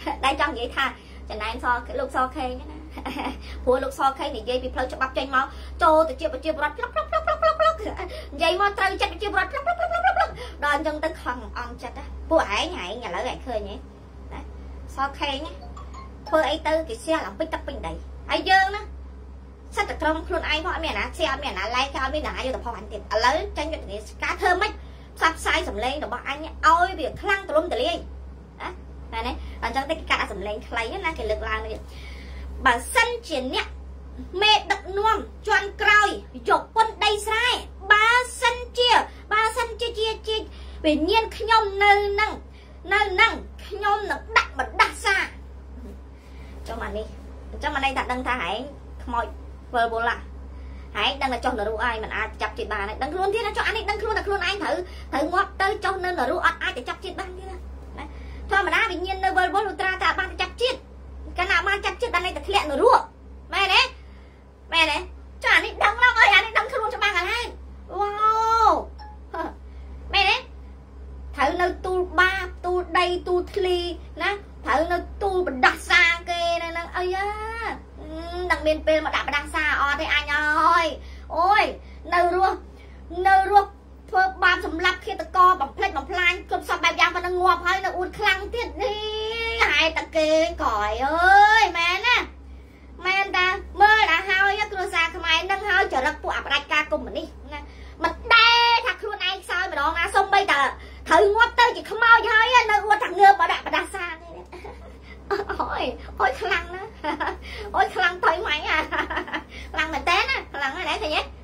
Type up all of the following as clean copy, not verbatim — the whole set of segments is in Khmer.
đây trong vậy tha chẳng này so cái lúc so khe nhá phù lúc so khe thì dây bị phơi cho bắp chanh máu trô từ chia bọt lóc dây mà trâu chặt chia bọt lóc đòn chân tới khòng on chặt á phù ải nhảy nhà lỡ gạch khơi nhé so khe nhé phơi ấy tư cái xe làm bích tấp bình đầy ai dơ nó sao tập trong luôn ai họ mẹ nè xe mẹ nè like cao bên nè vô tập phong ảnh tiền lấy tranh cho thì cá thơm ấy sắp sai sầm lên rồi bọn anh ôi việc khăng tụi từ liền này này bạn trong cái cả sầm lên lấy na cái lực làm này bà sân chiến nhá mẹ đập nuông choan còi chọc quân đây sai ba sân chia vì nhiên nhom nơi năng nhom nó đặt mà đặt xa cho mà đi cho mà đây đặt đăng tha hãy mọi vợ bố là hãy đăng là cho nó ru ai mình ai chặt chị bà này đăng luôn thế nó cho anh ấy đăng luôn anh thử ngót tới cho nên là ru ai để chặt chị ban thế đó thôi mà đã bị nhiên nơi vợ bố tra ta ban chặt chết cái nào ban chặt chết đăng này thật lẹ nó ru mẹ đấy cho anh ấy đăng lắm ơi anh ấy đăng luôn cho ba ngày hai wow mẹ đấy thử nơi tu ba tu đây tu thli nè thử nơi tu đặt xa kê này nè ơi á đằng bên bên mà đã đang xa thế anh ơi ôi nâu ruột phơi bám sầm lấp khi ta co bằng plan cơm sập bài giang và nó ngọt hơi nó uốn khăng tiết đi hai ta kê còi ơi mẹ ta mơ đã hơi á tôi xa không ai nâng hơi chờ đất của áp đại ca cùng mình đi mình đe thật luôn anh sao mà đó ngã sông bây giờ thử ngót tới chỉ không mau cho hơi á nó uốn thằng ngơ mà đã xa ôi khăn đó ôi khăn thôi mày à khăn mình té á khăn này để thầy nhé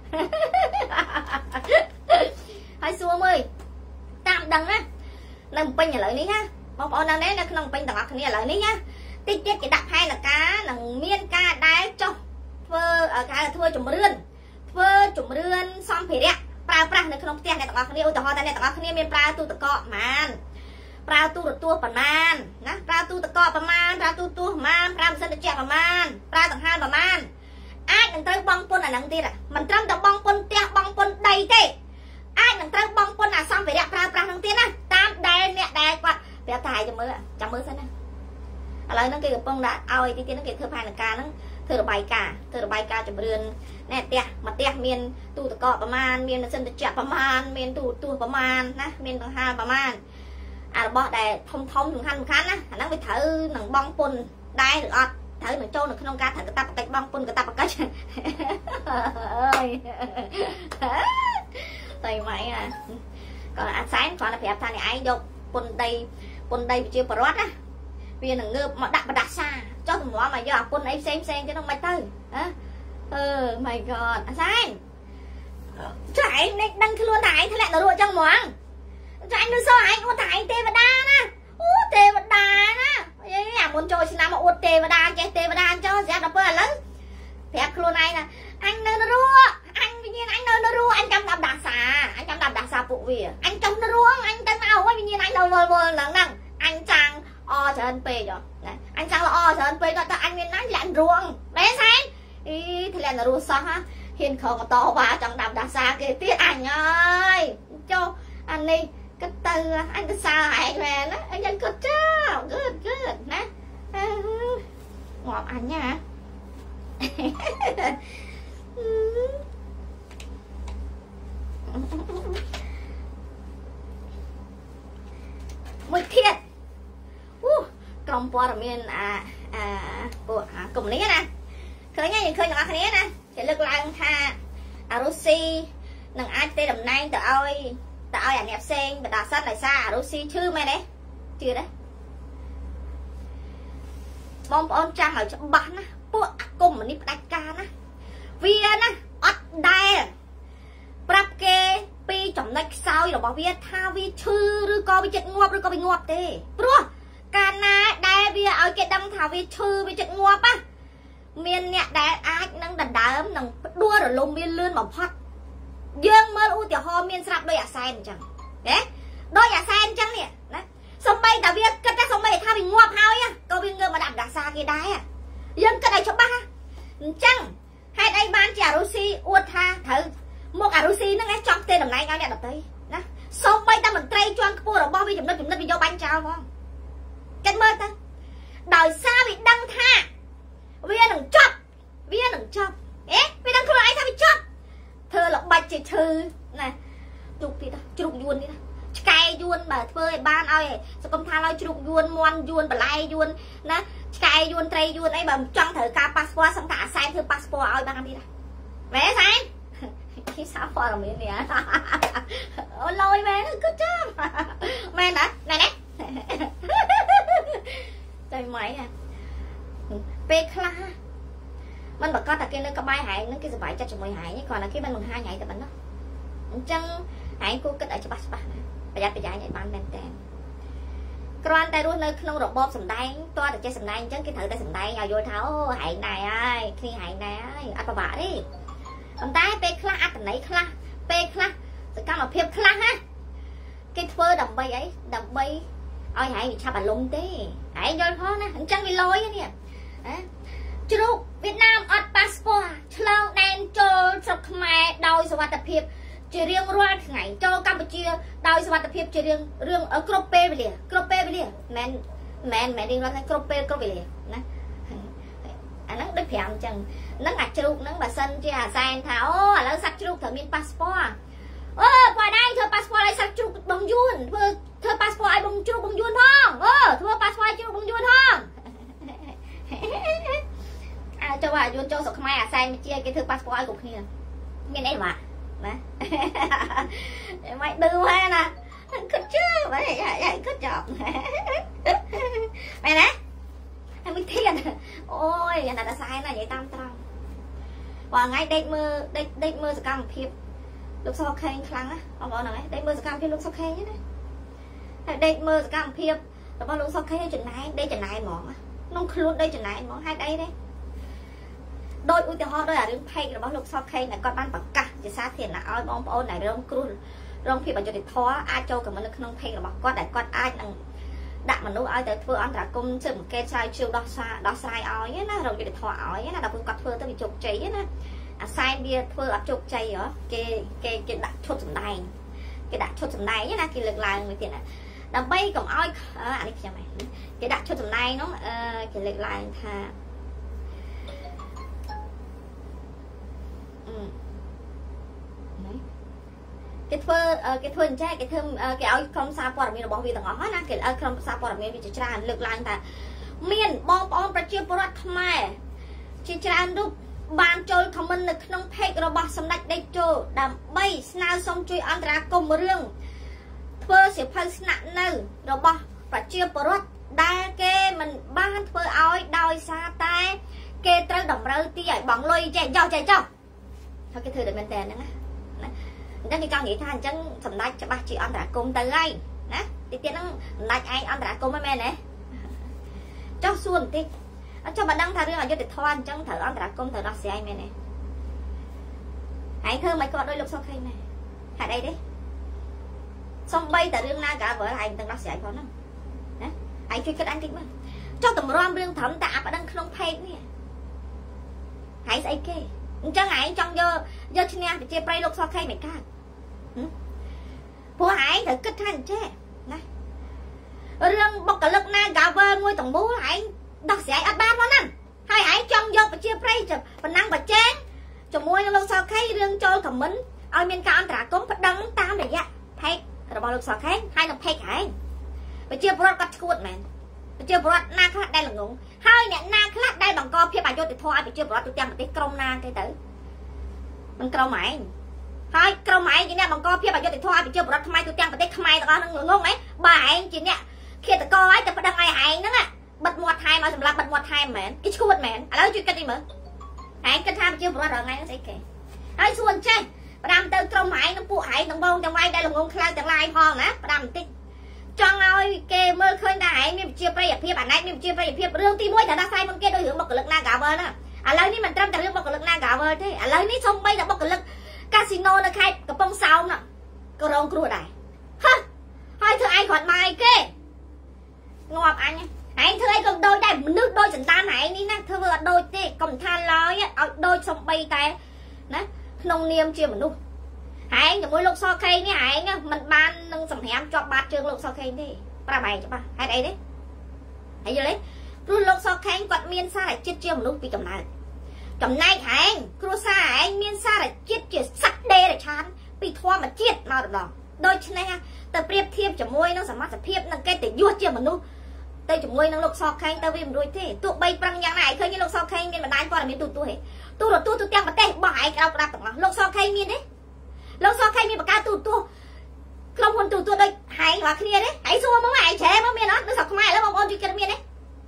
hai xua mươi tạm đằng á nằm pin nhà lợi ní ha một bọn nào đấy là nằm pin tặng nhà lợi ní nhá tiết tiết cái đặt hai là cá là miên ca đái cho phơ ở cái là thưa chủng rươn xong phải đẹp pra này không tiền này tặngគ្នាឧទាហរណ៍តែអ្នកទាំងអស់គ្នាមានប្រើទូទឹកកកប្រហែលប្រើទូរទស្សន៍ប្រហែលណាប្រើទូទឹកកកប្រហែលប្រើទូទស្សន៍ប្រហែលប្រើម៉ាស៊ីនត្រជាក់ប្រហែលប្រើដង្ហើមប្រហែលអាចនឹងត្រូវបងពុនអាហ្នឹងទៀតមិនត្រឹមតែបងពុនផ្ទះបងពុនដីទេអាចនឹងត្រូវបងពុនអាសំភារៈប្រើប្រាស់ហ្នឹងទៀតណាតាមដែលអ្នកដែលគាត់ប្រាប់ថាឲ្យចាំមើលសិនណាឥឡូវហ្នឹងគេកំពុងដាក់ឲ្យទីទៀតហ្នឹងគេធ្វើផែនការហ្នឹងធ្វើរបាយការណ៍ជំរឿនណែផ្ទះមួយផ្ទះមានទូទឹកកកប្រហែលមានម៉ាស៊ីនត្រជាក់ប្រហែលមានទូទស្សន៍ប្រហែលណាមានដង្ហើមប្រហែលអារបស់ដែលធំសំខាន់ណាអាហ្នឹងវាត្រូវនឹងបងពុនដែរឬអត់ត្រូវនឹងចូលនៅក្នុងការត្រូវកតាបកិច្ចបងពុនកតាបកិច្ចអើយតែម៉ៃអាក៏អាសែនគ្រាន់តែប្រាប់ថាអ្នកឯងយកពុនដីប្រជាពលរដ្ឋណាវានឹងងើបមកដាក់បដាសាចុះតម្រាំមកយកអាពុនអីផ្សេងទៅនោះមិនទៅហ៎my god អាសែនចុះឯងដឹងខ្លួនថាឯងធ្លាក់ទៅរួចចឹងហ្មងចុះឯងនៅសល់ឯងអួតថាឯងទេវតាណាអូទេវតាណាអីអាមុនចូលឆ្នាំមកអួតទេវតាចេះទេវតាចុះស្រាប់ដល់ពេលឥឡូវប្រាប់ខ្លួនឯងណាអញនៅរួចអញវិញ្ញាណអញនៅរួចអញចាំដាសាពួកវាអញចង់នៅរួចអញទៅមកហើយវិញ្ញាណអញនៅវល់ហ្នឹងអញចាំងច្រើនពេកណាអញចាំងល្អច្រើនពេកដល់តែអញមានណាស់លាក់រួងមែនសែនអីធ្លាក់នៅរួចសោះហ៊ានខំមកតវ៉ាចង់ដាសាគេទៀតអញអើយចុះអានេះគិតទៅអញទៅសើឯងមែនណាអញគិតចាគឺណាងាប់អញណាមួយទៀតក្រុមព័ត៌មានពួកកុំនេះណាឃើញយើងឃើញទាំងអស់គ្នាណាគេលើកឡើងថាអារុស៊ីនឹងអាចទេតំណែងទៅឲ្យអាអ្នកផ្សេងបដាសិនដោយសារអារុស៊ីឈឺមែនទេជឿទេបងប្អូនចាំឲ្យច្បាស់ណាពួកអាគមនេះផ្ដាច់ការណាវាណាអត់ដែលប្រាប់គេពីចំណុចខ្សោយរបស់វាថាវាឈឺឬក៏វាចិត្តងាប់ឬក៏វាងាប់ទេព្រោះកាលណាដែលវាឲ្យគេដឹងថាវាឈឺវាចិត្តងាប់ណាមានអ្នកដែលអាចនឹងដណ្ដើមនឹងផ្ដួលរលំវាលឿនបំផុតយើងមើលឧទាហរណ៍មានស្រាប់ដោយអាសែនអញ្ចឹងណាដោយអាសែនអញ្ចឹងនេះណាសំបីតែវាគិតថាសំបីថាវាងាប់ហើយក៏វាងើបមកដាក់ដាសាគេដែរយើងគិតឲ្យច្បាស់អញ្ចឹងហេតុអីបានជាអារុស៊ីអួតថាត្រូវមកអារុស៊ីហ្នឹងចង់ទេតំណែងឲ្យអ្នកដទៃណាសំបីតែមន្ត្រីជាន់ខ្ពស់របស់វាចំណុចវាយកបាញ់ចោលហ្មងគិតមើលទៅ đòi sao bị đăng tha vì đừng chót vì đừng chót ế vì đăngខ្លួនឯងថាវាចប់ធ្វើល្បិចជាឈឺណាជ្រុកទៀតជ្រុកយួនទៀតឆ្កែយួនបើធ្វើឲ្យបានឲ្យសង្គមថាឲ្យជ្រុកយួនមន់យួនបន្លែយួនណាឆ្កែយួនត្រីយួនអីបើចង់ត្រូវការប៉ាសពតសឹងថាអាសែនធ្វើប៉ាសពតឲ្យបានទៀតមែនសែនគេសាព័ត៌មាននេះអូលយមែនគឺចាំមែនណាណែណែតែម៉ៃពេលខ្លះมันប្រកាសតែគេនៅក្បែរហែងហ្នឹងគេសុបាយចិត្តជាមួយហែងគ្រាន់តែគេមិនបង្ហាញហែងតែប៉ុណ្ណោះអញ្ចឹងហែងគួរគិតឲ្យច្បាស់ណាប្រយ័ត្នប្រយែងឲ្យបានមែនតើគ្រាន់តែរស់នៅក្នុងរបបសម្ដែងតើតែចេះសម្ដែងអញ្ចឹងគេត្រូវតែសម្ដែងឲ្យយល់ថាអូហែងដែរហើយគ្នាហែងដែរហើយអត់ពិបាកទេប៉ុន្តែពេលខ្លះអត្តន័យខ្លះពេលខ្លះសកម្មភាពខ្លះណាគេធ្វើដើម្បីអីដើម្បីឲ្យហែងវាឆាប់អារម្មណ៍ទេហែងយល់ផងណាអញ្ចឹងវាលយនេះជ្រូកវៀតណាមអត់ប៉ាសពតឆ្លងដែនចូលស្រុកខ្មែរដោយសុវត្ថិភាពជារៀងរាល់ថ្ងៃចូលកម្ពុជាដោយសុវត្ថិភាពជារៀងគ្រប់ពេលវេលាមិនរៀងរាល់ថ្ងៃគ្រប់ពេលគ្រប់វេលាណាអាហ្នឹងដូច5អញ្ចឹងហ្នឹងអាជ្រូកហ្នឹងបើសិនជាអាសែនថាអូឥឡូវសត្វជ្រូកត្រូវមានប៉ាសពតអូបើដៃធ្វើប៉ាសពតឲ្យសត្វជ្រូកបងយួនធ្វើប៉ាសពតឲ្យបងជ្រូកបងយួនផងអូធ្វើប៉ាសពតឲ្យជ្រូកបងយួនផងចូលអាយួនចូលស្រុកខ្មែរអាសែនជាគេធ្វើប៉ាសពតឲ្យគ្រប់គ្នាមានអីបាទណាមិនឌឺហើយណាគិតជឿបែរយ៉ាគិតចប់មែនណាហើយមិនធៀនអូយអាណាសែនណានិយាយតាមត្រង់បើថ្ងៃដេកមើលសកម្មភាពលោកសខេងខ្លាំងណាបងប្អូនហ្នឹងដេកមើលសកម្មភាពលោកសខេងណាហើយដេកមើលសកម្មភាពរបស់លោកសខេងចំណែកដេកចំណែកហ្មងក្នុងខ្លួនដេកចំណែកហ្មងហេតុអីទេដោយឧទាហរណ៍ដោយអារឿងផេករបស់លោកសខេងដែលគាត់បានប្រកាសជាសាធារណៈឲ្យបងប្អូនដែលរងគ្រោះរងភាពអយុត្តិធម៌អាចចូលcommentនៅក្នុង page របស់គាត់ដែលគាត់អាចនឹងដាក់មនុស្សឲ្យទៅធ្វើអន្តរាគមន៍ស៊ើបអង្កេតស្រាវជ្រាវដោះស្រាយឲ្យណារកយុត្តិធម៌ឲ្យណាដល់ពេលគាត់ធ្វើទៅវាជោគជ័យណាអាសែនវាធ្វើអត់ជោគជ័យហ៎គេដាក់ឈុតសម្ដែងណាគេលើកឡើងមួយទៀតណាដើម្បីកុំឲ្យអានេះខ្ញុំគេដាក់ឈុតសម្ដែងនោះគេលើកឡើងថាគេធ្វើអញ្ចឹងគេឲ្យក្រុមសារព័ត៌មានរបស់វាទាំងអស់ណាគេឲ្យក្រុមសារព័ត៌មានវាជាច្រើនលើកឡើងថាមានបងប្អូនប្រជាពលរដ្ឋខ្មែរជាច្រើនរូបបានចូល comment នៅក្នុង page របស់សម្ដេចតេជោដើម្បីស្នើសុំជួយអន្តរាគមន៍រឿងធ្វើសៀវភៅស្នាក់នៅរបស់ប្រជាពលរដ្ឋដែលគេមិនបានធ្វើឲ្យដោយសារតែគេត្រូវតម្រូវទីឲ្យបងលុយចេះចោះហើយគេធ្វើដូចមែនតើហ្នឹងណាអញ្ចឹងគេចង់និយាយថាអញ្ចឹងសម្ដេចច្បាស់ជាអន្តរាគមទៅហើយណាទីទៀតហ្នឹងសម្ដេចឯងអន្តរាគមហ្នឹងមែនទេចុះសួរបន្តិចចុះបើដឹងថារឿងអយុត្តិធម៌អញ្ចឹងត្រូវអន្តរាគមទៅដោះស្រាយមែនទេឯងធ្វើមិនគាត់ដោយលោកសុខខេងមែនហេតុអីទេសំបីតែរឿងណាកាវើឯងទាំងដោះស្រាយផងហ្នឹងណាឯងជួយគិតអញតិចមើលចុះតម្រាំរឿងត្រឹមតែអាប់ដឹងក្នុង page នេះឯងស្អីគេអញ្ចឹងឯងចង់យកឈ្នះប្រជាប្រិយលោកសុខខេងមិនកើតព្រោះឯងត្រូវគិតថាអញ្ចេះណារឿងបុគ្គលិកណាកាវើមួយទាំងមូលឯងដោះស្រាយអត់បានផងហ្នឹងហើយឯងចង់យកប្រជាប្រិយប៉ុណ្ណឹងបច្ចេកជាមួយនឹងលោកសុខខេងរឿងចូល comment ឲ្យមានការអន្តរាគមន៍ប្តឹងតាមរយៈ page របស់លោកសុខខេងហើយនឹង page ឯងប្រជាពលរដ្ឋគាត់ឈួតមែនប្រជាពលរដ្ឋណាខ្លះដែលល្ងងហើយអ្នកណាខ្លះដែលបង្កភាពអយុត្តិធម៌ឲ្យប្រជាពលរដ្ឋទូទាំងប្រទេសក្រុមណាគេទៅមិនក្រុមឯងហើយក្រុមឯងជាអ្នកបង្កភាពអយុត្តិធម៌ឲ្យប្រជាពលរដ្ឋខ្មែរទូទាំងប្រទេសខ្មែរទាំងអស់នឹងល្ងងហ៎បើឯងជាអ្នកឃាតករឲ្យតែប្តឹងឲ្យឯងហ្នឹងបិទមាត់ថែមឲ្យសម្លាប់បិទមាត់ថែមមែនគេឈួតមែនឥឡូវជួយគិតនេះមើលឯងគិតថាប្រជាពលរដ្ឋរងថ្ងៃហ្នឹងស្អីគេហើយសួរអញ្ចេះផ្ដាំទៅក្រុមឯងនឹងពួកឯងនឹងបងទាំងវាយដែលល្ងងខ្លាំងទាំងឡាយផងណាផ្ដាំបន្តិចចង់ឲ្យគេមើលឃើញថាឯងមានប្រជាប្រិយភាពអាណែតមានប្រជាប្រិយភាពរឿងទី1ត្រូវដោះស្រាយមុនគេដោយរឿងបុគ្គលិក Nagavel ណាឥឡូវនេះមិនត្រឹមតែរឿងបុគ្គលិក Nagavel ទេឥឡូវនេះសូម្បីតែបុគ្គលិកកាស៊ីណូនៅខេត្តកំពង់សោមណាក៏រងគ្រោះដែរហ៎ហើយធ្វើឯងគ្រាន់មកអីគេងាប់អញឯងធ្វើអីក៏ដូចដែរមនុស្សដូចសន្តានឯងនេះណាធ្វើអត់ដូចទេកុំថាឡើយឲ្យដូចសំបីតែណាក្នុងនាមជាមនុស្សឯងជាមួយលោកសុខខេងនេះឯងមិនបាននឹងសម្រាប់ជាប់បាតជើងលោកសុខខេងទេប្រាប់ឯងច្បាស់ហេតុអីទេហើយយល់ទេព្រោះលោកសខេងគាត់មានសារជាតិជាមនុស្សពីកំណើតចំណែកហែងគ្រួសារហែងមានសារជាតិជាសត្វដេរឆានពីធម្មជាតិមកម្ដងដូច្នេះទៅប្រៀបធៀបជាមួយនឹងសមត្ថភាពនឹងកិត្តិយសជាមនុស្សទៅជាមួយនឹងលោកសខេងទៅវាមិនរួចទេទោះបីប្រឹងយ៉ាងណាឯងឃើញលោកសខេងមានបណ្ដាញព័ត៌មានទូទាំងប្រទេសបោះឯងក្រៅក្តាប់ទាំងអស់លោកសខេងមានទេលោកសខេងមានបង្កើតទូក្រុមហ៊ុនទូដូចហែងរបស់គ្នាទេហែងសួរមកហែងច្រែមកមានអត់នៅស្រុកខ្មែរឥឡូវបងប្អូនជួយគិតមានទេ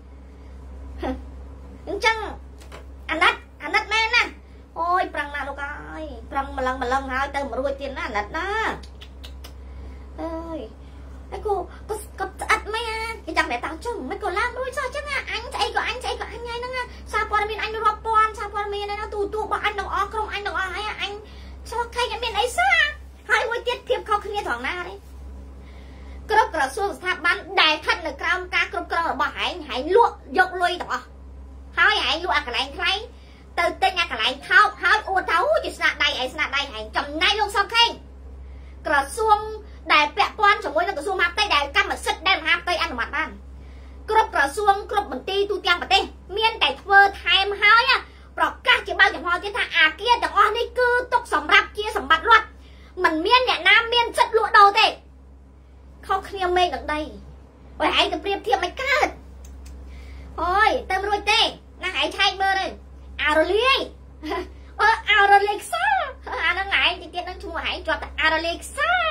អញ្ចឹងអាណិតមែនណាអូយប្រឹងណាលោកអើយប្រឹងម្លឹងហើយទៅមិនរួចទៀតណាអាណិតណាអើយឯគូក៏ស្អិតមែនគេចាំតែតាំងជុំមិនក៏ឡើងរួចសោះអញ្ចឹងអញស្អីក៏អញថ្ងៃហ្នឹងសារព័ត៌មានអញរាប់ពាន់សារព័ត៌មានហ្នឹងទូរបស់អញទាំងអស់ក្រុមអញទាំងអស់ហើយអញសោះខៃមានអីសោះហើយមួយទៀតភាពខុសគ្នាត្រង់ណាទេគ្រប់ក្រសួងស្ថាប័នដែលស្ថិតនៅក្រោមការគ្រប់គ្រងរបស់ហែងលក់យកលុយទាំងអស់ហើយហែងលក់អាកន្លែងថ្លៃទៅទិញអាកន្លែងថោកហើយអួតថាជាស្នាដៃហែងចំណែកលោកសុកខេងក្រសួងដែលពាក់ព័ន្ធជាមួយនឹងក្រសួងមហាផ្ទៃដែលកម្មសិទ្ធិដែលមហាផ្ទៃអនុម័តបានគ្រប់ក្រសួងគ្រប់មន្ទីរទូទាំងប្រទេសមានតែធ្វើថែមហើយប្រកាសជាបើកចំហទៀតថាអាគារទាំងអស់នេះគឺទុកសម្រាប់ជាសម្បត្តិរដ្ឋមិនមានអ្នកណាមានសិទ្ធិលក់ដូរទេខុសគ្នាមេឃនឹងដីបើឯងទៅប្រៀបធៀបមិនកើតអូយទៅរួចទេណាឯងឆែកមើលទៅអរលាយអរលាយខ្សោអាហ្នឹងឯងទៀតនឹងឈ្មោះឯងជាប់តែអរលាយខ្សោ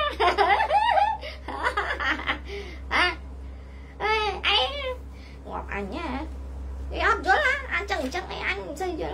អេងាប់អញហ៎គេអត់យល់អញចឹងអីអញមិនសូវយល់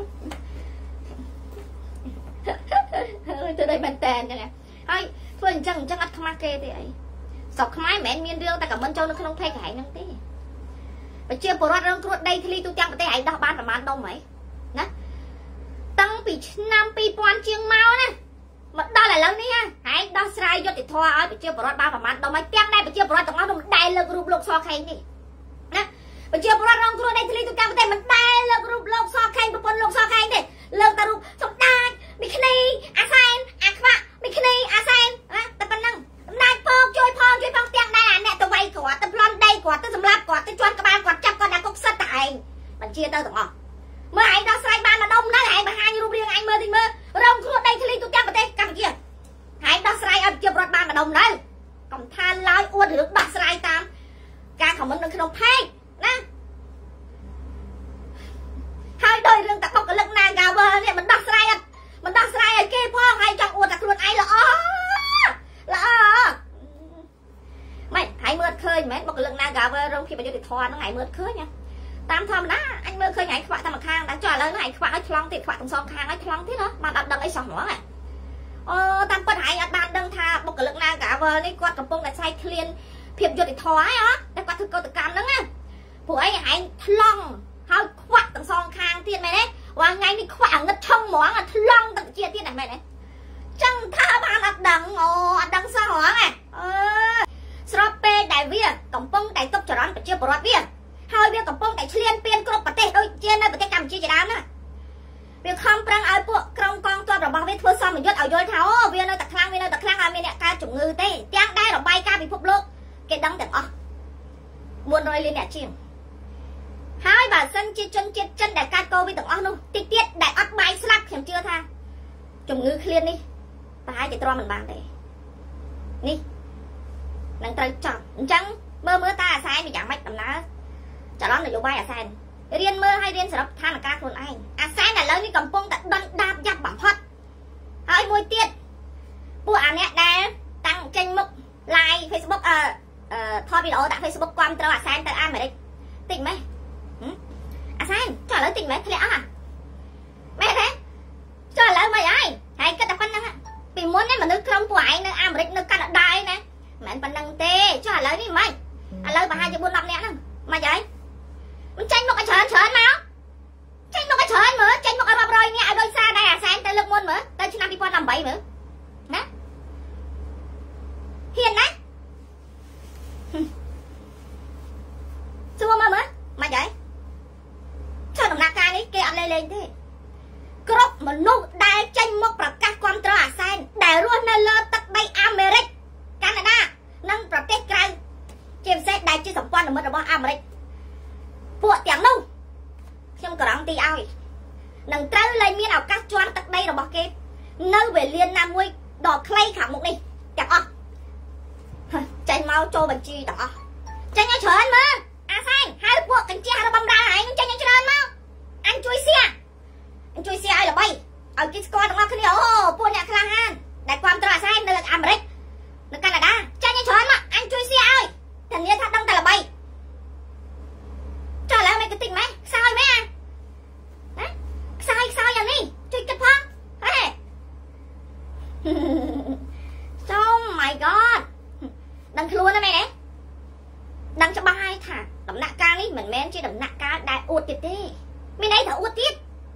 ទៅđâyមែនតើអញ្ចឹងហើយធ្វើអញ្ចឹងអត់ខ្មាស់គេទេអីស្រុកខ្មែរមិនមែនមានរឿងតែខមមិនចូលនៅក្នុង page ហែងហ្នឹងទេប្រជាពលរដ្ឋរងគ្រោះដីធ្លីទូទាំងប្រទេសឯងដោះបានប្រមាណដុំហីណាតាំងពីឆ្នាំ2000ជាងមកណាមកដល់ឥឡូវនេះហែងដោះស្រាយយុត្តិធម៌ឲ្យប្រជាពលរដ្ឋបានប្រមាណដុំហើយទាំងដែរប្រជាពលរដ្ឋទាំងអស់មិនដែលលើករូបលោកសខេងនេះណាប្រជាពលរដ្ឋរងគ្រោះដីធ្លីទូទាំងប្រទេសមិនដែលលើករូបលោកសខេងប្រពន្ធលោកសខេងទេលើកតែរូបសម្ដេចមីគ្នីអាសែនអាខ្វាក់មីគ្នីអាសែនណាតែប៉ុណ្ណឹងសម្ដេចផងជួយផងទាំងដែរអាអ្នកទៅវាយគាត់ទៅប្លន់ដីគាត់ទៅសម្លាប់គាត់ទៅជន់ក្បាលគាត់ចាប់គាត់ដាក់គុកសិតតែឯងបញ្ជាទៅទាំងអស់មើលឯងដោះស្រាយបានម្ដុំណាឯងបង្ហាញរូបរាងឯងមើលតិចមើលរងគ្រោះដីធ្លីទូទាំងប្រទេសកម្ពុជាឯងដោះស្រាយឲ្យប្រជាពលរដ្ឋបានម្ដុំណាកុំថាឡើយអួតរឿងដោះស្រាយតាមការខមមិននៅក្នុងផេកណាហើយដោយរឿងតបុគ្គលិក Nagavel នេះមិនដោះស្រាយឲ្យគេផងហើយចង់អួតតែខ្លួនឯងល្អមិនហើយមើលឃើញមែនបុគ្គលិក Nagavel រងភាពអយុត្តិធម៌ហ្នឹងហើយមើលឃើញតាមធម្មតាអញមើលឃើញឯងខ្វាក់តែម្ខាងតែចុះឥឡូវហ្នឹងឯងខ្វាក់ឲ្យឆ្លងទៀតខ្វាក់ទាំងសងខាងឲ្យឆ្លងទៀតបានអត់ដឹងអីសោះហ្មងអូតាមពិតឯងអត់បានដឹងថាបុគ្គលិក Nagavel នេះគាត់កំពុងតែស្អែកឃ្លានភាពយុត្តិធម៌ហើយតែគាត់ធ្វើកតកម្មហ្នឹងព្រោះឯងឆ្លងហើយខ្វាក់ទាំងសងខាងទៀតមែនទេว่าថ្ងៃនេះខ្វាក់អាងឹតឆឹងហ្មងថ្លង់ទឹកជាទៀតហ្នឹងមែនទេចឹងថាបានអត់ដឹងអូអត់ដឹងសោះហ្មងស្របពេលដែលវាកំពុងតែទុកចរន្តប្រជាពលរដ្ឋវាហើយវាកំពុងតែឈ្លានពានគ្រប់ប្រទេសដូចជានៅប្រទេសកម្ពុជាជាដើមណាវាខំប្រឹងឲ្យពួកក្រុមកងទ័ពរបស់វាធ្វើសមយុទ្ធឲ្យយល់ថាអូវានៅតែខ្លាំងឲ្យមានអ្នកកើតជំងឺទេទាំងដែលរបាយការណ៍ពិភពលោកគេដឹងទាំងអស់400លានអ្នកជាងហើយបើសិនជាជនជាតិចិនដែលកើតកូវីដទាំងអស់នោះតិចទៀតដែលអត់បាយស្លាប់ខ្ញុំជឿថាជំងឺឃ្លាននេះប្រហែលជាទ្រាំមិនបានទេនេះនឹងត្រូវចាប់អញ្ចឹងមើលតាអាសែនយ៉ាងម៉េចដំណើរចលនានយោបាយអាសែនរៀនមើលឲ្យរៀនសរុបស្ថានភាពខ្លួនឯងអាសែនឥឡូវនេះកំពុងតែដុនដាបយ៉ាប់បំផុតហើយមួយទៀតពួកអាអ្នកដែលតាំងចេញមុខ live Facebook ថតវីដេអូដាក់ Facebook គាំទ្រអាសែនទៅអាមេរិកតិចមែនអាសែនចុះឥឡូវតិចមែនធ្លាក់អស់មែនទេចុះឥឡូវមិនហើយគិតតែប៉ុណ្្នឹងពីមុននេះមនុស្សក្រុមពួកឯងនៅអាមេរិកនៅកាណាដាឯណាមិនប៉ុណ្្នឹងទេចុះឥឡូវនេះមិនឥឡូវប្រហែលជា4-10នាក់ហ្នឹងមិនហើយមិនចាញ់មុខឲ្យច្រើនមកចាញ់មុខឲ្យច្រើនមើលចាញ់មុខឲ្យរាប់រយនាក់ឲ្យដោយសារដែរអាសែនទៅលើកមុនមើលទៅឆ្នាំ2018មើលណាហ៊ានណាសួរមើលមិនហើយចុះដំណាក់កាលនេះគេអត់លេងទេគ្រប់មនុស្សដែលចេញមកប្រកាសគាំទ្រអាសែនដែលរស់នៅលើទឹកដីអាមេរិកកាណាដានិងប្រទេសក្រៅជាពិសេសដែលជាសម្ព័ន្ធមិត្តរបស់អាមេរិកពួកទាំងនោះខ្ញុំក៏រងទីឲ្យនឹងត្រូវលែងមានឱកាសជន់ទឹកដីរបស់គេនៅវេលាណាមួយដ៏ខ្លីខាងមុខនេះទាំងអស់ចេញមកចូលបញ្ជីទាំងអស់ចេញឲ្យច្រើនមើលអាសែងហៅពួកកញ្ចាស់របស់បំរើឯងចេញឲ្យច្រើនមកអញជួយសៀឲ្យល្បីឲ្យគេស្គាល់ទាំងអស់គ្នាអូពួកអ្នកក្លាហានដែលគ្រប់គ្រងអាសែងនៅអាមេរិកនៅកាណាដាចេញឲ្យច្រើនមកអញជួយសៀឲ្យធានាថាដឹងតែល្បីចុះឡើងមិនតិចម៉េចខ្សោយម៉េចណាខ្សោយយ៉ាងនេះជួយគិតផងហេOh my god ដឹងខ្លួនទេមែនទេដឹងច្បាស់ហើយថាដំណាក់កាលនេះមិនមែនជាដំណាក់កាលដែលអួតទៀតទេមានន័យថាអួតទៀត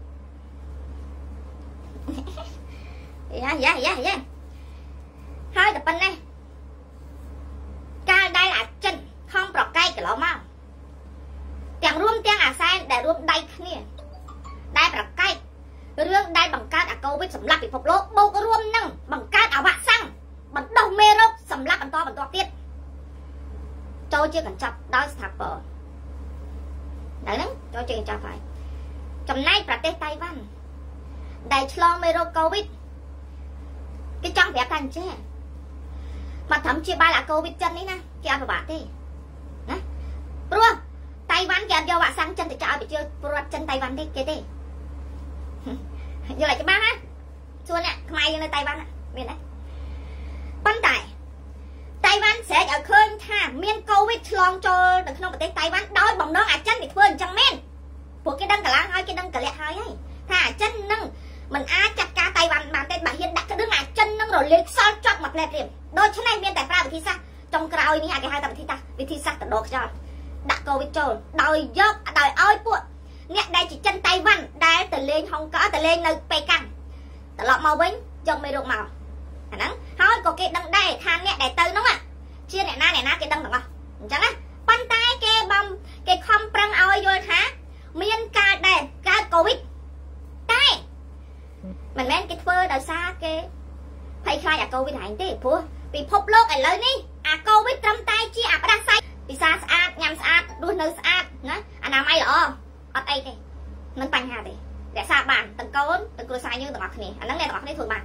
យ៉ាហើយតែប៉ុណ្ណេះកាលដែលអាចិនខំប្រកែកកន្លងមកទាំងរួមទាំងអាសែនដែលរួមដៃគ្នាដែលប្រកែករឿងដែលបង្កើតអាកូវីដសម្រាប់ពិភពលោកបូករួមនឹងបង្កើតអាវ៉ាក់សាំងបណ្ដុះមេរោគសម្រាប់បន្តទៀតចូលជាកញ្ចប់ដោយស្ថាពរដល់ហ្នឹងចូលជាកញ្ចប់ហើយចំណែកប្រទេសតៃវ៉ាន់ដែលឆ្លងមេរោគកូវីដគេចង់ប្រាប់ថាអញ្ចឹងមកត្រឹមជាបាលអាកូវីដចិននេះណាគេអត់ពិបាកទេណាព្រោះតៃវ៉ាន់គេអត់យកវ៉ាក់សាំងចិនទៅចាក់ឲ្យប្រជាពលរដ្ឋចិនតៃវ៉ាន់ទេគេទេយល់តែច្បាស់ណាសួរអ្នកខ្មែរយើងនៅតៃវ៉ាន់មានទេប៉ុន្តែតៃវ៉ាន់ស្រែកឲ្យឃើញថាមានកូវីដឆ្លងចូលទៅក្នុងប្រទេសតៃវ៉ាន់ដោយបំណងអាចិនគេធ្វើអញ្ចឹងមែនពួកគេដឹងកន្លងហើយគេដឹងកលៈហើយថាអាចិននឹងមិនអាចចាត់ការតៃវ៉ាន់បានទេបើហ៊ានដាក់ក្តឹងអាចិននឹងរលាយខ្សលចត់មកផ្លែព្រាមដូច្នេះមានតែប្រើវិធីសាស្ត្រចុងក្រោយនេះគេហៅថាវិធីសាស្ត្រដកខ្យល់ដាក់កូវីដចូលដោយឲ្យពួកអ្នកដែលជាចិនតៃវ៉ាន់ដែលទៅលេងហុងកុងទៅលេងនៅប៉េកាំងត្រឡប់មកវិញយកមេរោគមកអាហ្នឹងហើយក៏គេដឹងដែរថាអ្នកដែលទៅនោះជាអ្នកណាគេដឹងទាំងអស់អញ្ចឹងណាប៉ុន្តែគេខំប្រឹងឲ្យយល់ថាមានការដែលកើតកូវីដតែមិនមែនគេធ្វើដោយសារគេភ័យខ្លាចអាកូវីដហ្នឹងទេព្រោះពិភពលោកឥឡូវនេះអាកូវីដត្រឹមតែជាអាផ្ដាសាយពិសាស្អាតញ៉ាំស្អាតរស់នៅស្អាតណាអនាម័យល្អអត់អីទេមិនបញ្ហាទេរក្សាបានទាំងកូនទាំងគ្រួសារយើងទាំងអស់គ្នាអាហ្នឹងអ្នកទាំងអស់គ្នាធ្វើបាន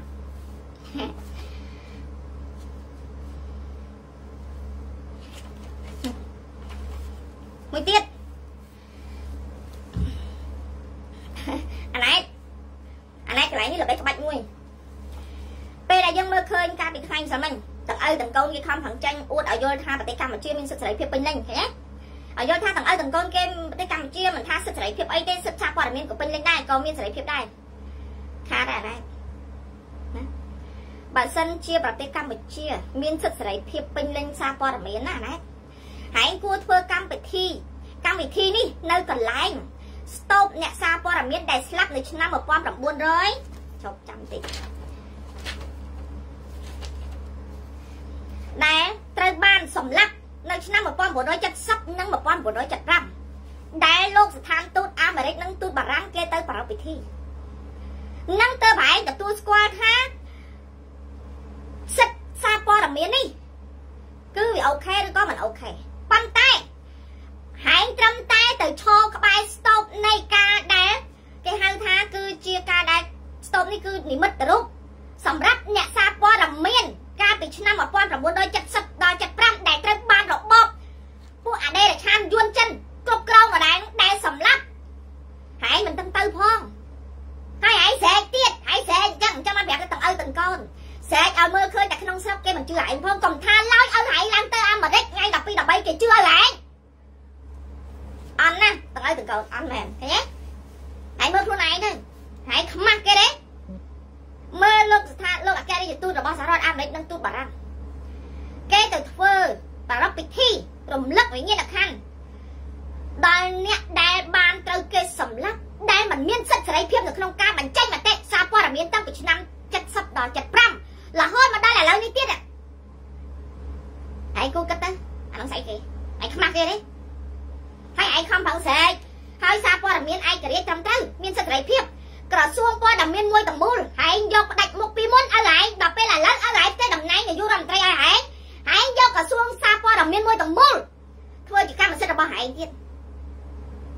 មួយទៀតអាណែតកន្លែងនេះល្បីក្បាច់មួយពេលដែលយើងមើលឃើញការពីថ្ងៃម្សិលមិញទាំងឪទាំងកូនគេខំប្រឹងចាញ់អួតឲ្យយល់ថាប្រទេសកម្ពុជាមានសិទ្ធិសេរីភាពពេញលេញឃើញទេឲ្យយល់ថាទាំងឪទាំងកូនគេប្រទេសកម្ពុជាមិនថាសិទ្ធិសេរីភាពអីទេសិទ្ធិសារព័ត៌មានក៏ពេញលេញដែរក៏មានសេរីភាពដែរខាតដែរណាបើសិនជាប្រទេសកម្ពុជាមានសិទ្ធិសេរីភាពពេញលេញសារព័ត៌មានណាហើយគួរធ្វើកម្មវិធីនេះនៅកន្លែងស្តុបអ្នកសារព័ត៌មានដែលស្លាប់នៅឆ្នាំ1900ជប់ចាំតិចដែលត្រូវបានសម្លាប់នៅឆ្នាំ1970និង1975ដែលលោកស្ថានទូតអាមេរិកនិងទូតបារាំងគេទៅប្រារព្ធពិធីនឹងទៅប្រហែលទទួលស្គាល់ថាសិទ្ធិសារព័ត៌មាននេះគឺវាអូខេឬក៏មិនអូខេប៉ុន្តែហែងត្រឹមតែទៅឈរក្បែរស្តុបនៃការដែលគេហៅថាគឺជាការដែលស្តុបនេះគឺនិមិត្តរូបសម្រាប់អ្នកសារព័ត៌មានកាលពីឆ្នាំ1970ដល់75ដែលត្រូវបានរបបពួកអដេរឆានយួនចិនគ្រប់គ្រងដែលសម្លាប់ហើយមិនទាំងទៅផងហើយឯងស្រែកទៀតហើយស្រែកអញ្ចឹងចាំមកប្រាប់ទៅទាំងឪទាំងកូនស្រែកឲ្យមើលឃើញតែក្នុងស្រុកគេមិនជឿឯងផងកុំថាឡើយឲ្យឯងឡើងទៅអាមេរិកថ្ងៃ12 13គេជឿឲ្យឯងអន់ណាទាំងឪទាំងកូនអន់មែនឃើញទេហើយមើលខ្លួនឯងទៅហើយខ្មាស់គេទេមើលលោកអគ្គរដ្ឋទូតរបស់សហរដ្ឋអាមេរិកនិងទូតបារាំងគេទៅធ្វើប្រារព្ធពិធីរំលឹកវិញ្ញាណក្ខន្ធដល់អ្នកដែលបានត្រូវគេសម្លាប់ដែលមិនមានសិទ្ធិសេរីភាពនៅក្នុងការបញ្ចេញមតិសារព័ត៌មានតាំងពីឆ្នាំ70ដល់75រហូតមកដល់ឥឡូវនេះទៀតហើយគូគិតទៅអានោះស្អីគេឯងខ្មាស់គេទេហើយឯងខំប្រឹងស្រែកហើយសារព័ត៌មានឯករាជ្យត្រឹមត្រូវមានសិទ្ធិសេរីភាពក្រសួងព័ត៌មានមួយទាំងមូលឯងយកផ្ដាច់មុខពីមុនឲ្យឯងដល់ពេលឥឡូវឲ្យឯងទៅតំណែងនាយករដ្ឋមន្ត្រីឲ្យឯងយកក្រសួងសារព័ត៌មានមួយទាំងមូលធ្វើជាកម្មសិទ្ធិរបស់ឯងទៀត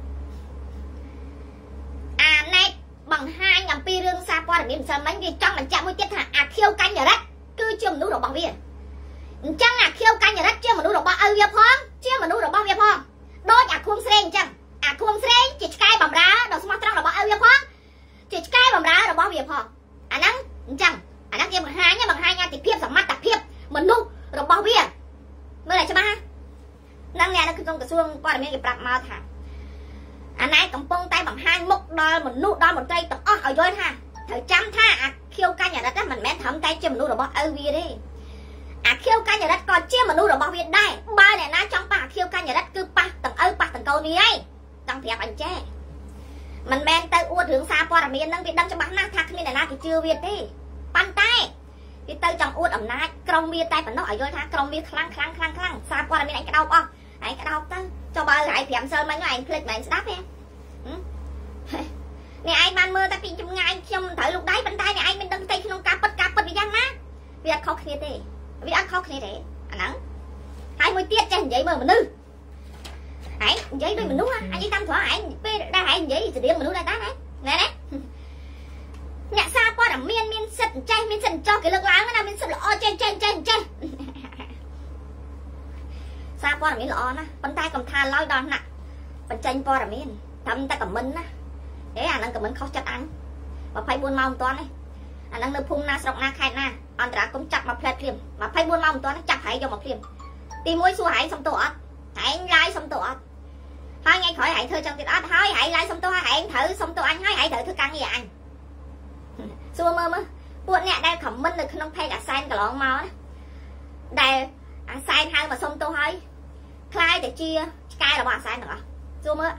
ព័ត៌មានមិនសិនមិញវាចង់បញ្ជាក់មួយទៀតថាអាខៀវកញ្ញរិទ្ធគឺជាមនុស្សរបស់វាអញ្ចឹងអាខៀវកញ្ញរិទ្ធជាមនុស្សរបស់ឪវាផងជាមនុស្សរបស់វាផងដូចអាខួងស្រេងអញ្ចឹងអាខួងស្រេងជាឆ្កែបំរើដ៏ស្មោះត្រង់របស់ឪវាផងជាឆ្កែបំរើរបស់វាផងអាហ្នឹងអញ្ចឹងអាហ្នឹងគេបង្ហាញអាទិភាពសមត្ថភាពមនុស្សរបស់វាមើលឲ្យច្បាស់ហ្នឹងអ្នកនៅក្នុងក្រសួងព័ត៌មានគេប្រាប់មកថាអាណែកំពុងតែបង្ហាញមុខដល់មនុស្សដល់មន្ត្រីទាំងអស់ឲ្យយល់ថាត្រូវចាំថាអាខៀវកញ្ញរិទ្ធមិនមែនត្រឹមតែជាមនុស្សរបស់ឪវាទេអាខៀវកញ្ញរិទ្ធក៏ជាមនុស្សរបស់វាដែរបើអ្នកណាចង់ប៉ះអាខៀវកញ្ញរិទ្ធគឺប៉ះទាំងឪប៉ះទាំងកូនវាឯងចង់ប្រាប់អញ្ចេះមិនមែនទៅអួតរឿងសារព័ត៌មានហ្នឹងវាដឹងច្បាស់ណាស់ថាគ្មានអ្នកណាគេជឿវាទេប៉ុន្តែវាទៅចង់អួតអំណាចក្រុមវាតែប៉ុណ្ណោះឲ្យយល់ថាក្រុមវាខ្លាំងសារព័ត៌មានឯងក្តោបអស់ឯងក្តោបទៅចុះបើឯង5សិលមិញឯងភ្លេចមិនស្ដាប់ទេអ្នកឯងបានមើលតែពីចម្ងាយខ្ញុំត្រូវលោកដៃប៉ុន្តែអ្នកឯងមិនដឹងទេក្នុងការពិតវាយ៉ាងណាវាអត់ខុសគ្នាទេវាអត់ខុសគ្នាទេអាហ្នឹងហើយមួយទៀតចេះនិយាយមើលមនុស្សឯងនិយាយដូចមនុស្សអញនិយាយតាមត្រង់ឯងពេលដែលឯងនិយាយស្តៀងមនុស្សដែរតាណាអ្នកសារព័ត៌មានមានសិទ្ធិចេះមានសិទ្ធិចោះគេលើកឡើងណាមានសិទ្ធិល្អចេះសារព័ត៌មានល្អណាស់ប៉ុន្តែកុំថាឡើយដល់ណាក់បញ្ចេញព័ត៌មានត្រឹមតែខមមិនណាអាហ្នឹងខមមិនខុសចិត្តអញ24ម៉ោងមិនទាន់ទេអាហ្នឹងនៅភូមិណាស្រុកណាខេត្តណាអន្តរាគមចាប់មកផ្លែតព្រាម24ម៉ោងមិនទាន់ចាប់ហែងយកមកព្រាមទី1សួរហែងសុំទោសអត់ហែងឡាយសុំទោសអត់ហើយថ្ងៃក្រោយហែងធ្វើចឹងទៀតអត់ហើយហែងឡាយសុំទោសហែងត្រូវសុំទោសអញហើយហែងត្រូវធ្វើការងារអញសួរមើលពួកអ្នកដែលខមមិននៅក្នុងផេកអាសែនកន្លងមកណាដែលអាសែនហៅមកសុំទោសហើយខ្លាយតែជាឆ្កែរបស់អាសែនទាំងអស់សួរមើល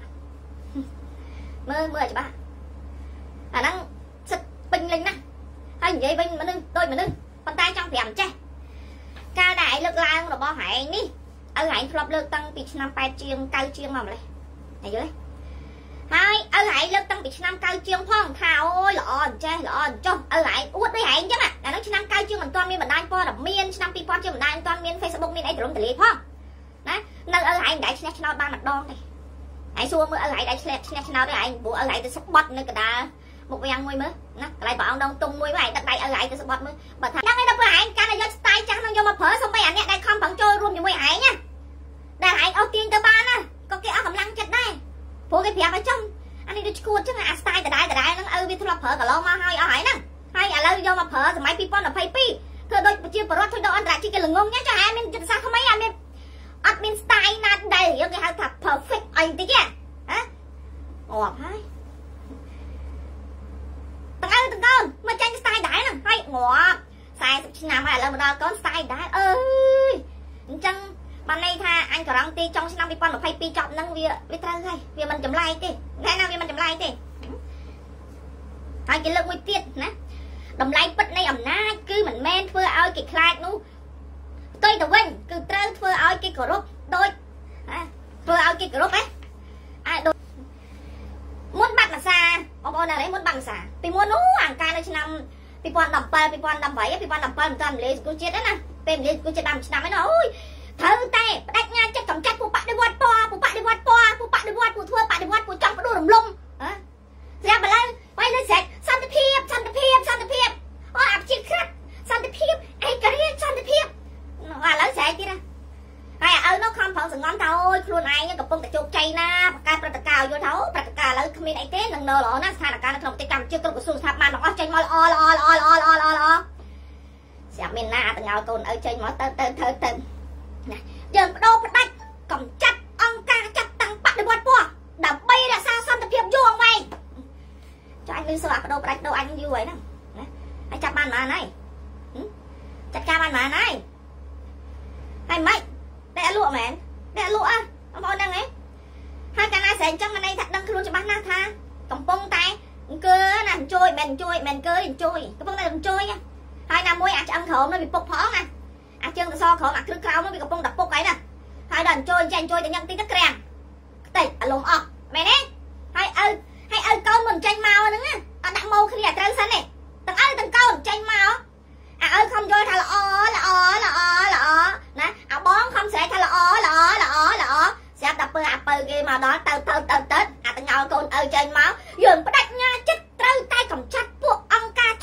ឲ្យច្បាស់អាហ្នឹងសិតពេញលេញណាស់ហើយនិយាយវិញមនុស្សដូចមនុស្សប៉ុន្តែចង់ប្រាប់ចេះកាលដែលឯងលើកឡើងរបស់ហែងនេះឪហែងធ្លាប់លើកតាំងពីឆ្នាំ8ជាង9ជាងមកម្លេះតែយល់ទេហើយឪហែងលើកតាំងពីឆ្នាំ9ជាងផងថាអូយល្អអញ្ចេះល្អអញ្ចោះឪហែងអួតដូចហែងអញ្ចឹងអាហ្នឹងឆ្នាំ9ជាងមិនទាន់មានបណ្ដាញព័ត៌មានឆ្នាំ2000ជាងបណ្ដាញមិនទាន់មាន Facebook មានអីទលំទលាយផងណានៅឪហែងមិនដែលឈ្នះឆ្នោតបានម្ដងទេឯងសួរមើលឪហែងដែលឈ្នះឆ្នោតទេឯងព្រោះឪហែងទៅស្បត់នៅកណ្ដាលមុខវាំងមួយមើលណាកន្លែងព្រះអង្គដងតុងមួយឯងដឹកដៃឪហែងទៅស្បត់មើលបើថាហ្នឹងឯងដល់ពេលឯងកាន់តែយកស្ទាយចាស់ហ្នឹងយកមកប្រើសូម្បីអាអ្នកដែលខំប្រឹងចូលរួមជាមួយឯងណាដែលឯងអស់ទាញទៅបានណាក៏គេអស់កម្លាំងចិត្តដែរព្រោះគេប្រាប់ឲ្យចំអានេះដូចឈួតចឹងអាស្ទាយដដែលហ្នឹងឪវាធ្លាប់ប្រើកន្លងមកហើយអស់ហើយហ្នឹងហើយឥឡូវយកមកប្រើសម័យ2022ធ្វើដូចប្រជាពលរដ្ឋធ្វើដូចអន្តរជាតិគេល្ងងចឹងចាឯងមានចិត្តសាស្ត្រថ្មីអត់មានស្ទាយណាដែលគេហៅថា perfect អីតិចហ៎អត់ហើយទាំងកូនមកចាញ់ស្ទាយដែរហ្នឹងហើយងាប់40ឆ្នាំហើយឥឡូវមកដល់កូនស្ទាយដែរអើយអញ្ចឹងបានន័យថាអញក៏រងទីចុងឆ្នាំ2022ចប់ហ្នឹងវាត្រូវហើយវាមិនចម្លែកទេតែណាវាមិនចម្លែកទេហើយគេលើកមួយទៀតណាតម្លៃពិតនៃអំណាចគឺមិនមែនធ្វើឲ្យគេខ្លាចនោះផ្ទុយទៅវិញគឺត្រូវធ្វើឲ្យគេគោរពដូចធ្វើឲ្យគេគោរពដូចមុនបាត់ភាសាបងប្អូនណាមុនបាត់ភាសាពីមុននោះអាការនៅឆ្នាំ2017 2018មិនតាមលេសគូជាតិទេណាពេលលេសគូជាតិបានឆ្នាំហ្នឹងអូយត្រូវតែបដិញ្ញាចិត្តកំចាត់ពួកបដិវត្តពណ៌ពួកធ្វើបដិវត្តពួកចង់បដួលរំលំស្រាប់ឥឡូវហើយនៅស្រេចសន្តិភាពអូអាប់ជាតិក្រាត់សន្តិភាពឯករាជ្យសន្តិភាពឥឡូវស្រេចទៀតណាហើយឪនោះខំប្រឹងសង្ងំថាអូយខ្លួនឯងកំពុងតែជោគជ័យណាបង្កើតព្រឹត្តិការណ៍យល់ថាព្រឹត្តិការណ៍ឥឡូវគ្មានអីទេនឹងនៅល្អណាស់ស្ថានភាពនៅក្នុងប្រទេសកម្ពុជាគ្រប់ក្រសួងស្ថាប័នទាំងអស់ចេញមកល្អស្រាប់មានណាទាំងឲ្យកូនឪចេញមកទៅណាយើងបដូរផ្ដាច់កំចាត់អង្គការចាត់តាំងបដិវត្តពណ៌ដើម្បីរក្សាសន្តិភាពយូរអង្វែងចុះអញលឺសួរអាបដូរផ្ដាច់ដូរអញយូរហើយហ្នឹងណាហើយចាប់បានប៉ុន្មានហើយចាត់ការបានប៉ុន្មានហើយមិនតែលក់មែនតែលក់បងប្អូនដឹងទេហើយកាលណាស្រែងចឹងមិនន័យថាដឹងខ្លួនច្បាស់ណាស់ថាកំពុងតែអង្គើណាអញ្ជើញមិនអញ្ជើញកំពុងតែអញ្ជើញហើយណាមួយអាចឆ្អឹងក្រោមនៅវាពុកផងណាអាចជើងសសរក្រោមអាគ្រឹះក្រោមនោះវាកំពុងតែពុកហើយណាហើយដល់អញ្ជើញទៅញ៉ាំទីទៅក្រាំងខ្ទេចអារម្មណ៍អស់មែនទេហើយឲ្យកូនមិនចេញមកហ្នឹងណាអត់ដាក់ម៉ូគ្នាត្រូវសិនទេទាំងឪទាំងកូនចេញមកអាឪខំយល់ថាល្អណាអាបងខំស្រែកថាល្អស្រាប់តែពើអាពៅគេមកដល់ទៅអាតញ៉ោកូនឪចេញមកយើងបដិញ្ញាចិត្តត្រូវតែកំចាត់ពួកអង្គការ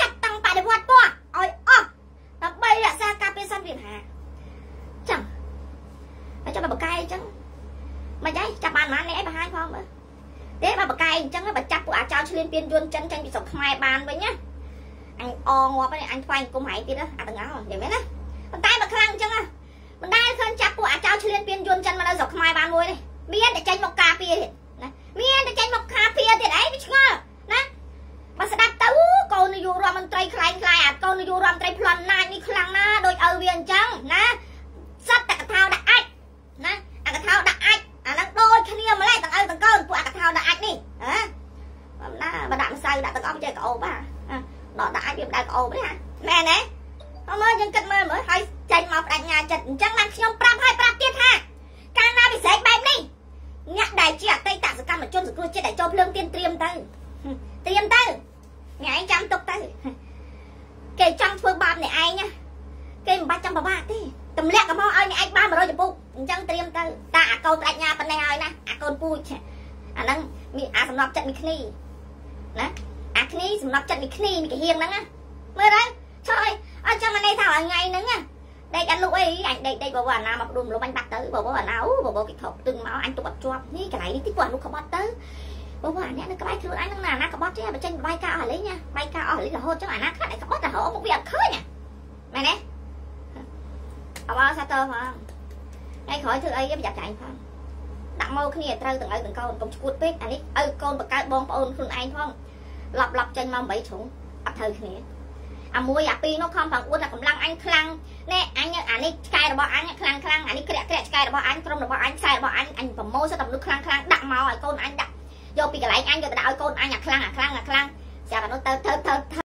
thế mà bà cay chẳng bà chắc của trao cho liên tiên duyên chân tranh bị sọc mai bàn với nhá anh o ngọt cái này anh khoanh cô mày tí đó từng áo để mấy đó còn tay bà khăn chẳng à mình đai khăn chắc của trao cho liên tiên duyên chân mà nó sọc mai bàn môi đây miên để tranh một cà phê thì miên để tranh một cà phê thì đấy biết chưa nè bà sẽ đặt tấu cô nó vô ra mình trai khai cô nó vô ra mình trai plan này như khăn na đôi ở viên trắng nè sắt tại cái thao đặt ách nè cái thao đặt ách nó đôi khi mà lại tầng con của cái thao đặt ách đi hả bà đạm sao đã tầng ông chơi cậu bà đó đã ai biết đã cậu đấy hả nè nè ông ơi nhưng cất mơ mới hay tranh mọc đánh nhà chật chẳng làm nhom pram hai pram tiết ha càng nào bị sấy bẹp đi nhặt đại chia tây tạ sự cam mà chôn sự cười chết đại cho lương tiên tiêm tư ngày anh chăm tục tư kể trong phương bom này ai nhá kể 300 bà tí tầm lẹ cả mò ơi này anh ba mà rồi chụp bụng chẳng tiêm tư ta câu tại nhà bên này hơi nè con pui năngมีสำหรับจัดมีคณีนะคณีสำหรับจัดมีคณีมีcái hiền đó á mới đấy trời ơi cho mà đây thảo là ngày nữa nha đây anh lúc ấy anh đây bảo bà nào mà đùm lúc anh bắt tới bảo bà nào bảo cái thọc từng máu anh tụt bật chuột ní cái này đi tiếp quản lúc không bắt tới bảo bà nè nó cái bài thứ anh nó là nó có bắt chứ mà trên bay cao ở lấy nha bay cao ở lấy là hôn chứ mà nó khác này có bắt là hổ một việc khơi nha mày nè bảo bao sao tơ mà ngay khỏi thứ ấy bây giờ chạy không đặt mâu cái này trâu từng ấy từng con cũng cút biết anh ấy con bậc cái bom ôn phương anh không lọc trên mong bảy súng ấp thời cái này mua pi nó không bằng uốn là cầm lăng anh khăng nè anh ấy cài là bọn anh khăng anh ấy kẹt cài là bọn anh trong là bọn anh xài bọn anh phẩm mô sẽ tầm nước khăng đặt màu con anh đặt vô pi cái lại anh cho đạo con anh khăng sao là nó thơ